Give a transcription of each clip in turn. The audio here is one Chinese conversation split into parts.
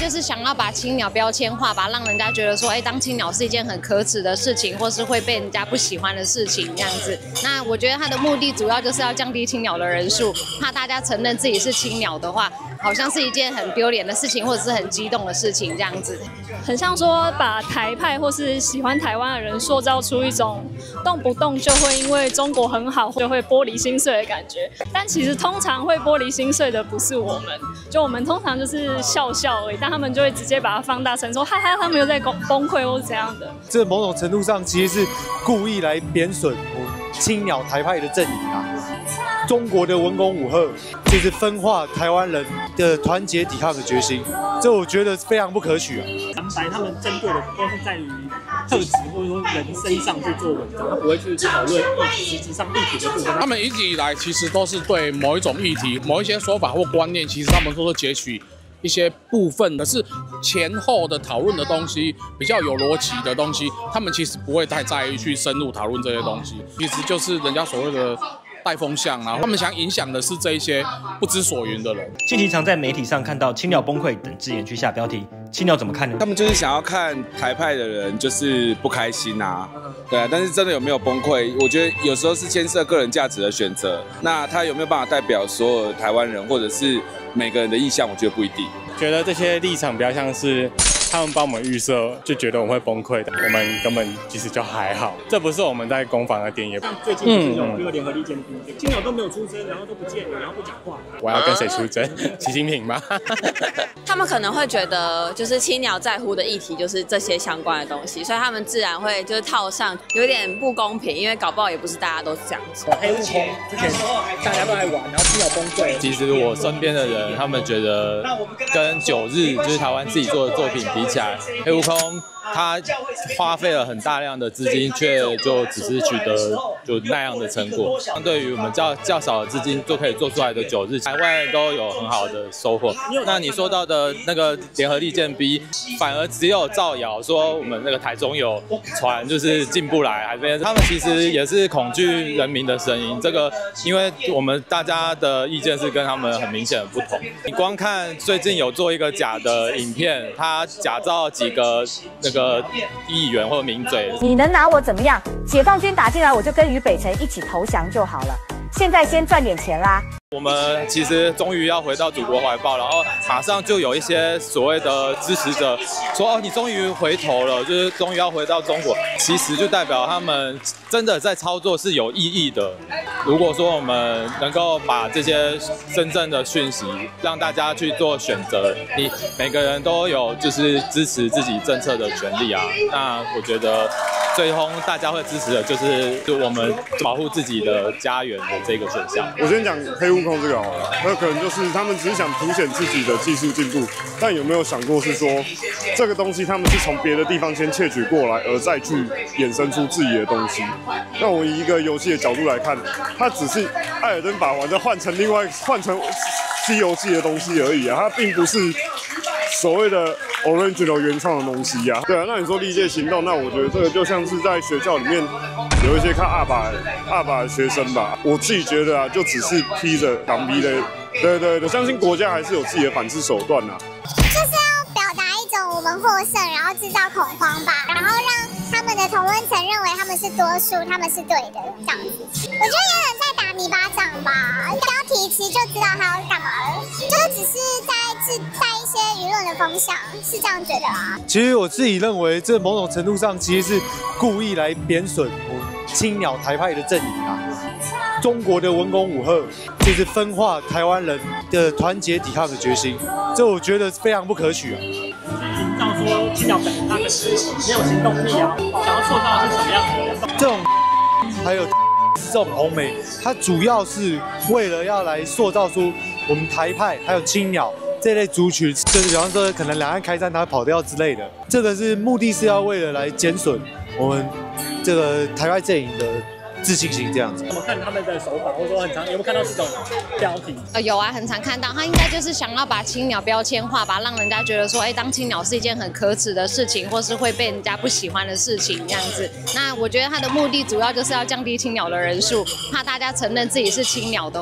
就是想要把青鸟标签化，把让人家觉得说，当青鸟是一件很可耻的事情，或是会被人家不喜欢的事情这样子。那我觉得他的目的主要就是要降低青鸟的人数，怕大家承认自己是青鸟的话，好像是一件很丢脸的事情，或者是很激动的事情这样子。 很像说把台派或是喜欢台湾的人塑造出一种动不动就会因为中国很好就会玻璃心碎的感觉，但其实通常会玻璃心碎的不是我们，就我们通常就是笑笑而已，但他们就会直接把它放大成说哈哈，他们又在崩溃或是怎样的。 这某种程度上其实是故意来贬损青鸟台派的阵营啊。中国的文攻武吓，就是分化台湾人的团结抵抗的决心，这我觉得非常不可取啊。 蓝白他们针对的都是在于特质或者说人身上去做文章，他不会去讨论实质上议题的部分。 他们一直以来其实都是对某一种议题、某一些说法或观念，其实他们都是截取一些部分，可是前后的讨论的东西比较有逻辑的东西，他们其实不会太在意去深入讨论这些东西，其实就是人家所谓的带风向啊，他们想影响的是这一些不知所云的人。 近期常在媒体上看到青鸟崩溃等字眼去下标题，青鸟怎么看呢？ 他们就是想要看台派的人就是不开心啊，对啊，但是真的有没有崩溃，我觉得有时候是牵涉个人价值的选择，那他有没有办法代表所有台湾人或者是每个人的意向，我觉得不一定。 觉得这些立场比较像是他们帮我们预设，就觉得我们会崩溃的，我们根本其实就还好，这不是我们在攻防的点，也像最近就是有这个联合利剑兵，青鸟都没有出声，然后都不见了，然后不讲话。 我要跟谁出征？习近平吗？ 他们可能会觉得，就是青鸟在乎的议题就是这些相关的东西，所以他们自然会就是套上，有点不公平，因为搞不好也不是大家都是这样子。 黑悟空之前大家都在玩，然后青鸟崩溃。 其实我身边的人，他们觉得跟9日就是台湾自己做的作品比起来，黑悟空他花费了很大量的资金，却就只是取得就那样的成果。相对于我们较少的资金就可以做出来的9日，海外都有很好的收获。那你说到的那个联合利剑 B， 反而只有造谣说我们那个台中有船就是进不来海边，他们其实也是恐惧人民的声音。这个因为我们大家的意见是跟他们很明显的不同。你光看最近有做一个假的影片，他假造几个那个议员或名嘴， 你能拿我怎么样？解放军打进来，我就跟于北辰一起投降就好了。现在先赚点钱啦。 我们其实终于要回到祖国怀抱，然后马上就有一些所谓的支持者说：“哦，你终于回头了，就是终于要回到中国。”其实就代表他们真的在操作是有意义的。如果说我们能够把这些真正的讯息让大家去做选择，你每个人都有就是支持自己政策的权利啊。那我觉得最终大家会支持的就是我们保护自己的家园的这个选项。 我先讲黑悟空这个好了，那可能就是他们只是想凸显自己的技术进步，但有没有想过是说这个东西他们是从别的地方先窃取过来，而再去衍生出自己的东西？那我以一个游戏的角度来看，它只是艾尔登法环再换成西游记的东西而已啊，它并不是所谓的 original 原创的东西啊。对啊，那你说历届行动，那我觉得这个就像是在学校里面有一些看阿爸的学生吧。我自己觉得啊，就只是披着港逼的，对，相信国家还是有自己的反制手段啊。 就是要表达一种我们获胜，然后制造恐慌吧，然后让他们的同温层认为他们是多数，他们是对的这样子。我觉得有点在打泥巴仗吧，标题其实就知道他要干嘛了，就是只是在带一些舆论的风向，是这样觉得啊。 其实我自己认为，这某种程度上其实是故意来贬损青鸟台派的阵营啊。中国的文攻武吓，就是分化台湾人的团结抵抗的决心，这我觉得非常不可取啊。 营造说青鸟本身他们是没有行动力啊，想要塑造的是什么样的人？ 这种还有这种红媒，它主要是为了要来塑造出我们台派还有青鸟这类族群，就是比方说可能两岸开战他跑掉之类的，这个是目的是要为了来减损我们这个台派阵营的自信心这样子。 怎么看他们的手法，或者说很常有没有看到这种标题？ 有啊，很常看到。他应该就是想要把青鸟标签化，把让人家觉得说，当青鸟是一件很可耻的事情，或是会被人家不喜欢的事情这样子。那我觉得他的目的主要就是要降低青鸟的人数，怕大家承认自己是青鸟的话，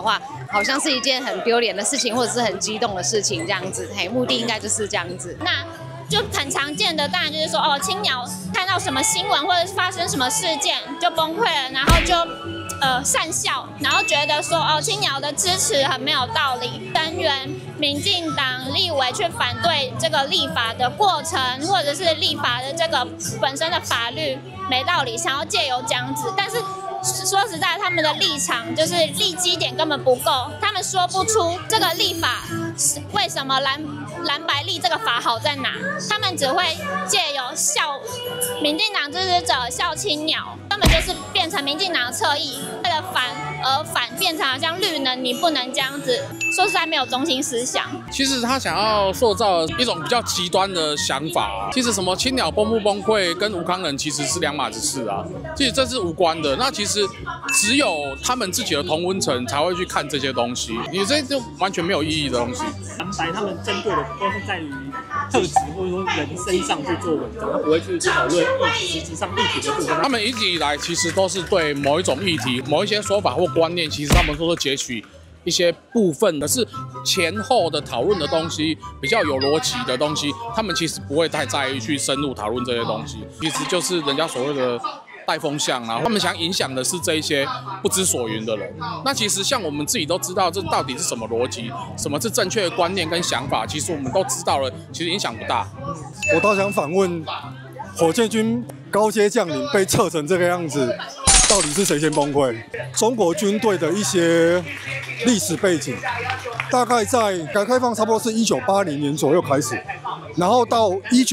好像是一件很丢脸的事情，或者是很激动的事情这样子。目的应该就是这样子。 那就很常见的，当然就是说青鸟看到什么新闻或者是发生什么事件就崩溃了，然后就讪笑，然后觉得说青鸟的支持很没有道理，声援民进党立委去反对这个立法的过程，或者是立法的这个本身的法律没道理，想要借由这样子，但是说实在，他们的立场就是立基点根本不够，他们说不出这个立法为什么蓝白立这个法好在哪，他们只会借由笑民进党支持者笑青鸟，根本就是变成民进党的侧翼，为了反而反，变成好像绿能你不能这样子，说实在没有中心思想。 其实他想要塑造一种比较极端的想法，其实什么青鸟崩不崩溃跟吴康仁其实是两码子事啊，其实这是无关的。那其实只有他们自己的同温层才会去看这些东西，你这就完全没有意义的东西。 蓝白他们针对的都是在于特质或者说人身上去做文章，他不会去讨论实质上议题的部分。 他们一直以来其实都是对某一种议题、某一些说法或观念，其实他们都是截取一些部分，可是前后的讨论的东西比较有逻辑的东西，他们其实不会太在意去深入讨论这些东西，其实就是人家所谓的带风向啊，他们想影响的是这一些不知所云的人。那其实像我们自己都知道这到底是什么逻辑，什么是正确的观念跟想法，其实我们都知道了，其实影响不大。 我倒想反问，火箭军高阶将领被撤成这个样子，到底是谁先崩溃？中国军队的一些历史背景，大概在改革开放差不多是1980年左右开始，然后到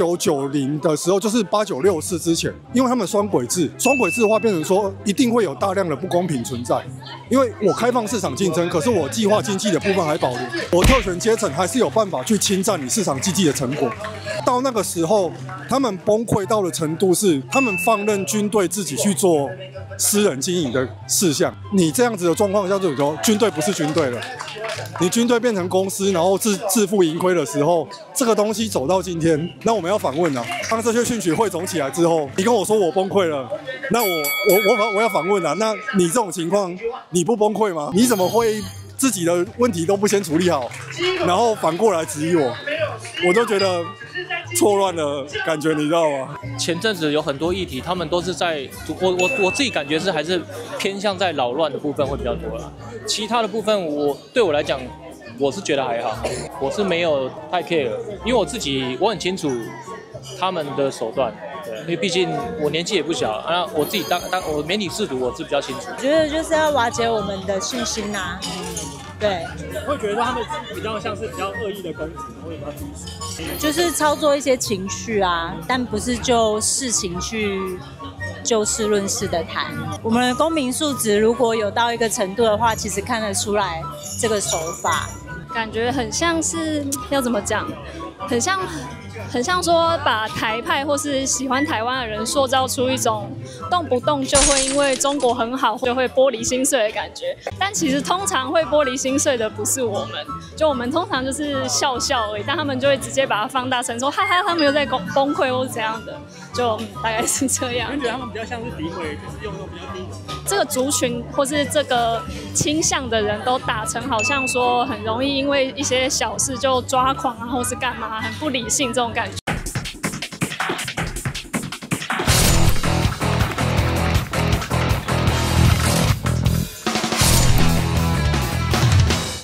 1990的时候，就是8964之前，因为他们双轨制的话，变成说一定会有大量的不公平存在。因为我开放市场竞争，可是我计划经济的部分还保留，我特权阶层还是有办法去侵占你市场经济的成果。到那个时候，他们崩溃到的程度是，他们放任军队自己去做私人经营的事项。你这样子的状况下，就说军队不是军队了，你军队变成公司，然后自负盈亏的时候，这个东西走到今天，那我们要反问啊，当这些讯息汇总起来之后，你跟我说我崩溃了，那我要反问啊，那你这种情况你不崩溃吗？你怎么会自己的问题都不先处理好，然后反过来质疑我？我就觉得错乱的感觉，你知道吗？ 前阵子有很多议题，他们都是在我自己感觉是还是偏向在扰乱的部分会比较多啦。其他的部分对我来讲，我是觉得还好，我是没有太 care， 因为我很清楚他们的手段。对，因为毕竟我年纪也不小啊，我自己当我媒体识读，我是比较清楚。 我觉得就是要瓦解我们的信心呐。对， 会觉得他们比较像是比较恶意的攻击，或者比较低俗， 就是操作一些情绪啊，但不是就事情去就事论事的谈。我们的公民素质如果有到一个程度的话，其实看得出来这个手法， 感觉很像是要怎么讲，很像说把台派或是喜欢台湾的人塑造出一种动不动就会因为中国很好就会玻璃心碎的感觉，但其实通常会玻璃心碎的不是我们，就我们通常就是笑笑而已，但他们就会直接把它放大成说哈哈他们又在崩溃或是怎样的，就大概是这样。 我觉得他们比较像是诋毁，就是用那种比较低这个族群或是这个倾向的人都打成好像说很容易因为一些小事就抓狂啊或是干嘛，很不理性这种感觉。